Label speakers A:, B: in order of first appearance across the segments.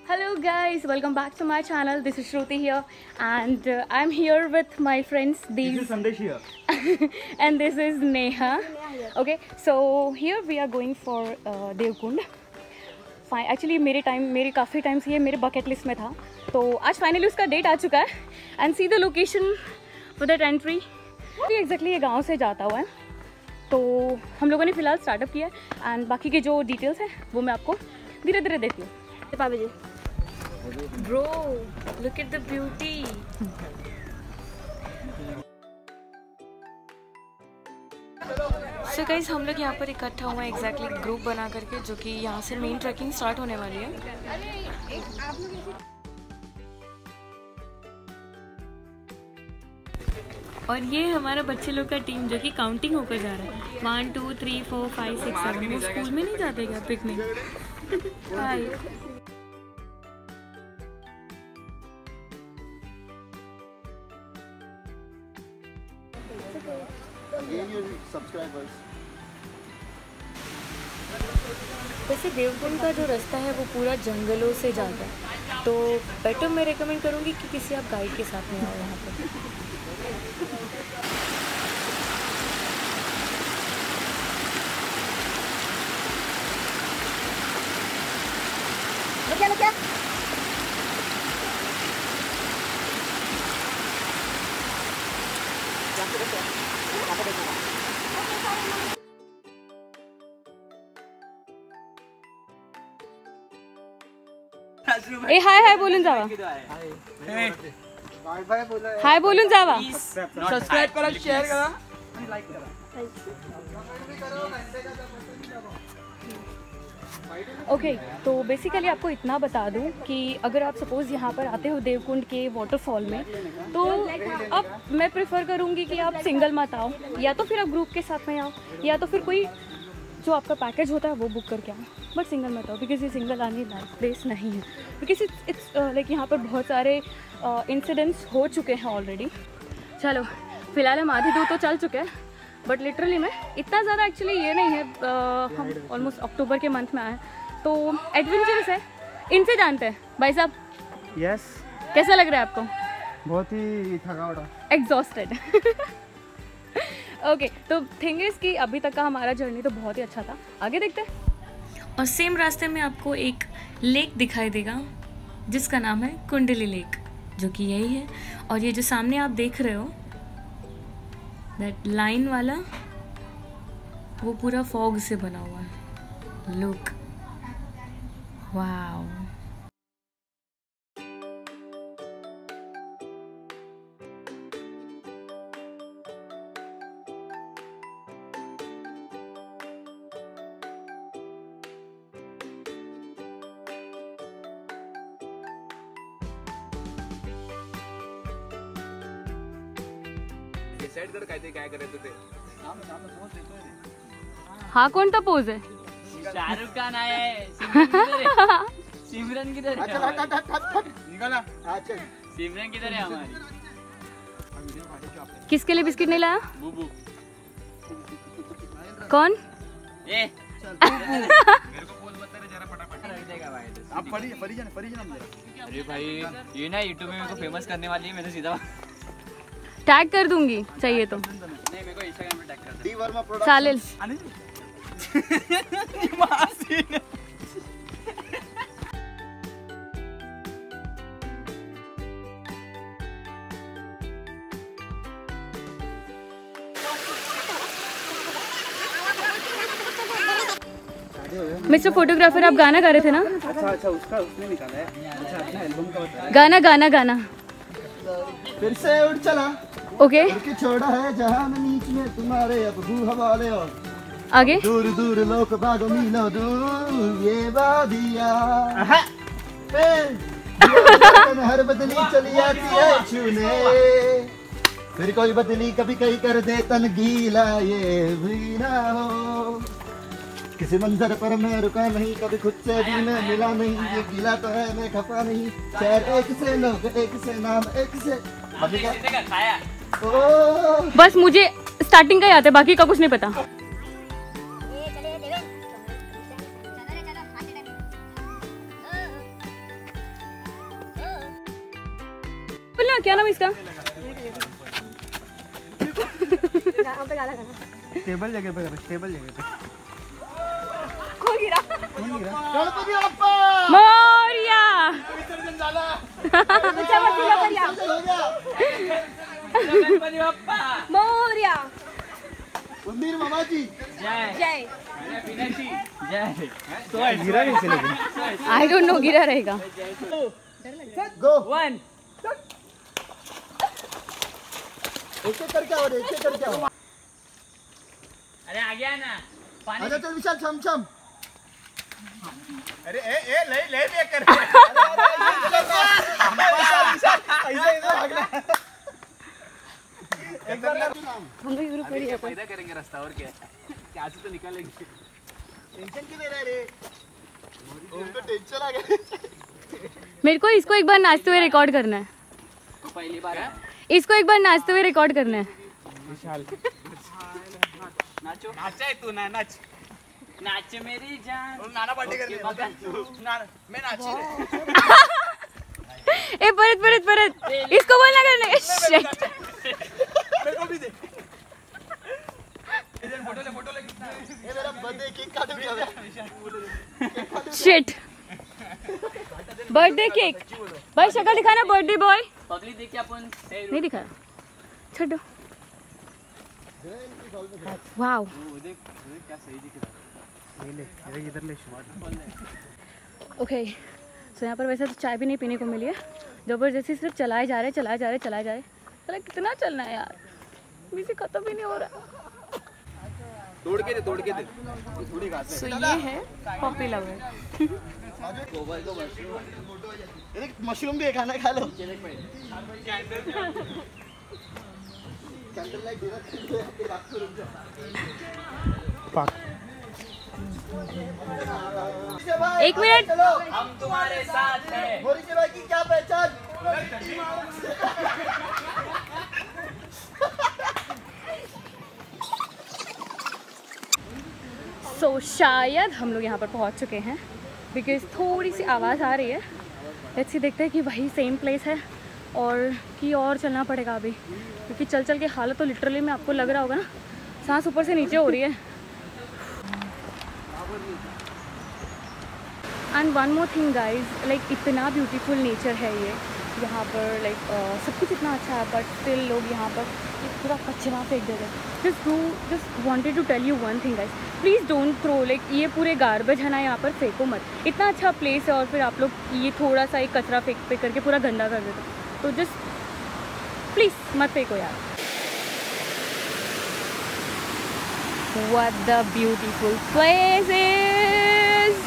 A: Hello guys, welcome back to my channel. This is Shruti here and I'm here with my friends.
B: This is Sandesh here.
A: And this is Neha. Okay, so here we are going for Devkund. Actually मेरी काफ़ी time से ये मेरे bucket list में था, तो आज finally उसका डेट आ चुका है. And see the location for that entry. Exactly ये गांव से जाता हुआ है, तो हम लोगों ने फ़िलहाल स्टार्टअप किया है एंड बाकी के जो डिटेल्स हैं वो मैं आपको धीरे धीरे देती हूँ. पापा जी, bro look at the beauty. So guys, हम लोग यहाँ पर इकट्ठा हुए हैं एग्जैक्टली ग्रुप बना करके, जो कि यहाँ से मेन ट्रैकिंग स्टार्ट होने वाली है. और ये हमारा बच्चे लोग का टीम जो कि काउंटिंग होकर जा रहा है. 1 2 3 4 5 6 7. वो स्कूल में नहीं जाते क्या पिकनिक? हाय. वैसे देवकुंड का जो रास्ता है वो पूरा जंगलों से जाता है, तो बेटर मैं रेकमेंड करूँगी कि किसी आप गाइड के साथ में आओ यहाँ पर. क्या ए हाय हाय बोलून जावा. हाय बोलून जावा.
B: सबस्क्राइब करा, शेअर करा आणि लाईक करा.
A: ओके, तो बेसिकली आपको इतना बता दूं कि अगर आप सपोज़ यहाँ पर आते हो देवकुंड के वाटरफॉल में, तो अब मैं प्रेफर करूँगी कि आप सिंगल मत आओ, या तो फिर आप ग्रुप के साथ में आओ, या तो फिर कोई जो आपका पैकेज होता है वो बुक करके आओ. बट सिंगल मत आओ, बिकॉज ये सिंगल आने लायक प्लेस नहीं है. बिकॉज इट्स लाइक यहाँ पर बहुत सारे इंसिडेंट्स हो चुके हैं ऑलरेडी. चलो फिलहाल हम आधी दूर तो चल चुके हैं, बट लिटरली में इतना ज़्यादा एक्चुअली ये नहीं है. हम ऑलमोस्ट अक्टूबर के मंथ में आए, तो एडवेंचरस है. इनसे जानते हैं भाई साहब.
B: यस.
A: कैसा लग रहा है आपको?
B: बहुत ही थका हुआ,
A: एग्जॉस्टेड. ओके, तो थिंग इज कि अभी तक का हमारा जर्नी तो बहुत ही अच्छा था. आगे देखते हैं. और सेम रास्ते में आपको एक लेक दिखाई देगा जिसका नाम है कुंडली लेक, जो कि यही है. और ये जो सामने आप देख रहे हो दैट लाइन वाला, वो पूरा फॉग से बना हुआ है. Look, wow.
C: डिसाइड कर काय करायचं ते.
A: हा कोणता पोज आहे?
C: शाहरुख खान आहे. सिमरन किधर है? निकाला. सिमरन किधर है हमारी?
A: किसके लिए बिस्किट नहीं लाया?
C: बुबू.
A: कौन?
C: ए मेरे को बोल मत रे, जरा फटाफट रख देगा भाई.
B: आप परी जाना जरा.
C: अरे भाई, ये ना YouTube में मेरे को फेमस करने वाली है. मैं तो सीधा
A: टैग कर दूंगी चाहिए तो.
C: नहीं, मेरे को Instagram पे टैग कर दे.
B: D Verma product.
A: चालेल. मिस्टर फोटोग्राफर, आप गाना गा रहे थे ना?
B: अच्छा उसने निकाला है. अच्छा, अपना एल्बम का बता रहे.
A: गाना
B: फिर से उठ चला.
A: ओके,
B: कि छोड़ा है जहां नीच में तुम्हारे अब भू हवाले. और
A: आगे.
B: दूर दूर लोक बागो मीलो दूर ये वादिया. हर बदली चली आती है छूने, फिर कोई बदली कभी कहीं कर दे तन गीला. ये भी ना हो किसी मंजर पर मैं रुका नहीं, कभी खुद से भी मैं मिला नहीं. ये गीला तो है मैं खफा नहीं. शहर एक से लोग एक से नाम एक से. अभी क्या
C: खाया?
A: बस मुझे स्टार्टिंग का याद है, बाकी का कुछ नहीं पता. क्या नाम है इसका?
C: स्टेबल जगह पे करो, स्टेबल जगह पे।
A: कौन गिरा?
B: गणपति बप्पा
A: मोरिया।
B: विसर्जन झाला।
A: हो गया।
C: गणपति बप्पा
A: मोरिया।
B: मंदिर मामाजी
C: जय
A: जय।
C: जय। तो गिरा कैसे लेकिन?
A: आई डोंट नो, गिरा रहेगा।
B: गो
C: 1
B: एक एक करके आओ रे, एक एक करके आओ।
C: अरे आ गया ना पानी।
B: आजा चल विशाल, छम छम।
C: अरे ए ले देख कर।
A: हम लोग यूरोप में ही
C: फायदा करेंगे रास्ता और क्या क्या से तो निकालेंगे।
B: टेंशन क्यों ले रहा है रे? उनको टेंशन आ गया।
A: मेरे को इसको एक बार नाचते हुए रिकॉर्ड करना है।
C: तो पहली बार है
A: इसको एक बार नाचते हुए रिकॉर्ड करना है।
C: विशाल नाचो। नाचा है तू ना, नाच नाच मेरी जान। और नाना पार्टी कर ले। मैं नाची रे।
A: ए परत इसको बोलना करना। Shit.
C: मेरे को भी दे। इधर फोटो ले कितना है?
B: ये मेरा बर्थडे केक काटो क्या?
A: Shit. Birthday cake. भाई शक्ल दिखाना बर्थडे बॉय।
C: पगली देख अपन
A: नहीं दिखाया, छोड़ो। वाओ,
C: देख क्या सही दिख रहा है। ले इधर ले शॉट।
A: ओके। सो यहाँ पर वैसे तो चाय भी नहीं पीने को मिली है, जबरदस्ती सिर्फ चलाए जा रहे। चला कितना चलना है यार, मुझे खत्म भी नहीं हो रहा।
C: तोड़ के दे थोड़ी घास है।
A: सो ये है पॉपी लवर।
B: मशरूम भी है, खाना खा लो। कैंडल लाइट
A: एक मिनट।
C: हम तुम्हारे साथ हैं।
B: मोरी भाई की क्या पहचान?
A: सो शायद हम लोग यहाँ पर पहुँच चुके हैं, बिकॉज थोड़ी सी आवाज़ आ रही है। लेट्स सी, देखते हैं कि वही सेम प्लेस है और चलना पड़ेगा अभी, क्योंकि चल के हालत तो लिटरली में आपको लग रहा होगा ना, सांस ऊपर से नीचे हो रही है। And one more thing guys, like इतना ब्यूटीफुल नेचर है ये यहाँ पर, लाइक सब कुछ इतना अच्छा है, बट स्टिल लोग यहाँ पर पूरा कचरा फेंक देते हैं। Just wanted to tell you one thing guys, please don't throw, like ये पूरे गार्बेज है ना, यहाँ पर फेंको मत। इतना अच्छा प्लेस है और फिर आप लोग ये थोड़ा सा एक कचरा फेंक करके पूरा गंदा कर देते हो, तो जस्ट प्लीज़ मत फेंको यार। What the beautiful place is!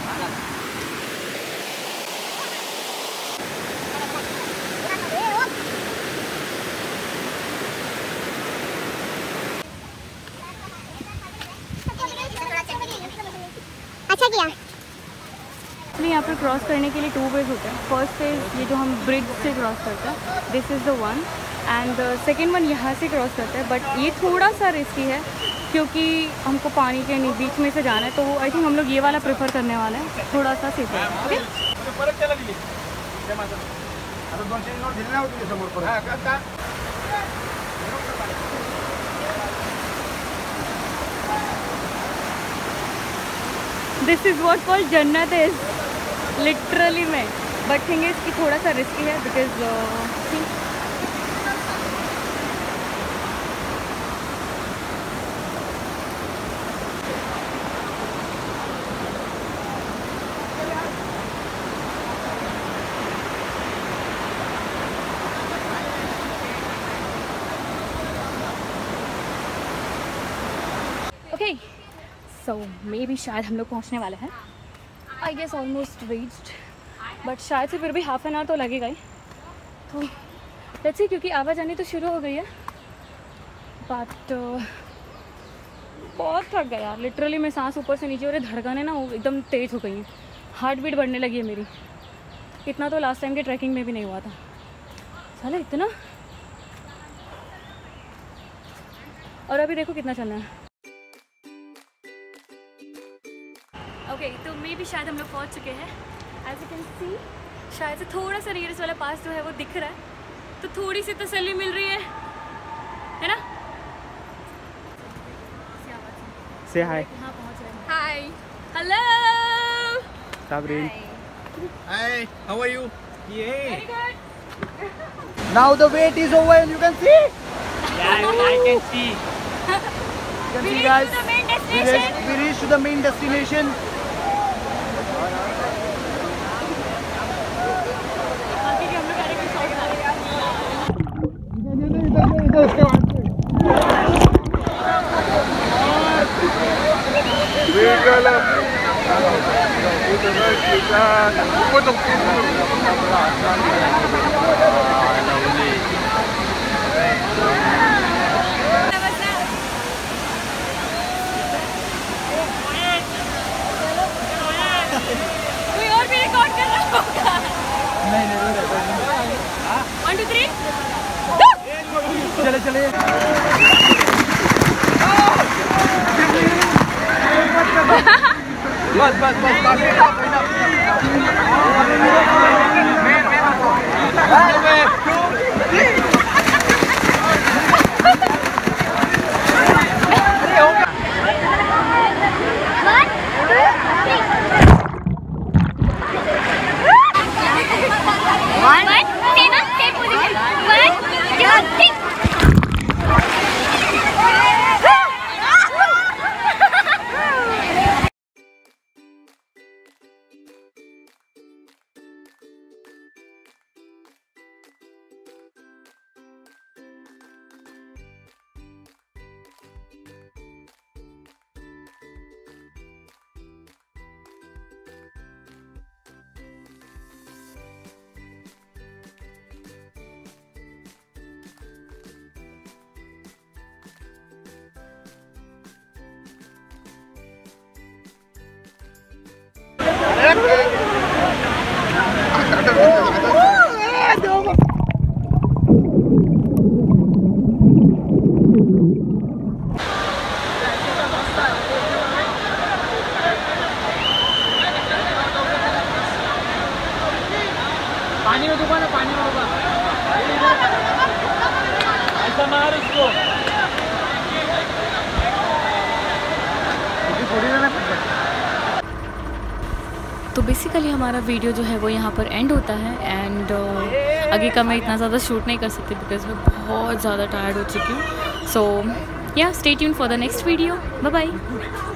D: अच्छा किया।
A: यहाँ पर क्रॉस करने के लिए 2 वेज होते हैं। फर्स्ट इज ये जो हम ब्रिज से क्रॉस करते हैं, this is the one, and second one यहाँ से क्रॉस करते हैं, बट ये थोड़ा सा रिस्की है क्योंकि हमको पानी के बीच में से जाना है, तो आई थिंक हम लोग ये वाला प्रेफर करने वाले हैं, थोड़ा सा सेफ है। Okay, this is what called जन्नत इज लिटरली में, बट थिंग इज कि थोड़ा सा रिस्की है बिकॉज ओके। सो मे भी शायद हम लोग पहुँचने वाले हैं, I guess almost reached, but शायद से फिर भी हाफ एन आवर तो लगेगा ही। तो लेट्स सी, क्योंकि आवाज़ आनी तो शुरू हो गई है, बट बहुत थक गया यार लिटरली। मैं सांस ऊपर से नीचे हो रही, धड़कनें ना एकदम तेज़ हो गई हैं, हार्ट बीट बढ़ने लगी है मेरी। इतना तो लास्ट टाइम के ट्रैकिंग में भी नहीं हुआ था साले, इतना। और अभी देखो कितना चलना है। ओके, तो मे भी शायद हम लोग पहुंच चुके हैं। एज यू कैन सी, शायद से थोड़ा सा नीरज वाला पास जो है वो दिख रहा है, तो थोड़ी सी तसल्ली मिल रही है ना?
C: Say hi.
A: Hi, hello
C: Sabrine.
D: Hi, how are you?
A: Very good.
D: Now the wait is over and you can see.
C: Yeah, I can see.
D: You can
A: We
D: see
A: reached
D: guys.
A: to the main destination.
D: We reached to the main destination.
A: बाकी के हम लोग direct resort जा रहे हैं। कोई और भी रिकॉर्ड कर रहा होगा? नहीं 1 2 3
D: चले चले। बस बस बस
C: पानी में डूबा ना, पानी में डूबा। ऐसा मार उसको।
A: तो बेसिकली हमारा वीडियो जो है वो यहाँ पर एंड होता है एंड आगे का मैं इतना ज़्यादा शूट नहीं कर सकती बिकॉज मैं बहुत ज़्यादा टायर्ड हो चुकी हूँ। सो या stay tune for the next video. Bye bye.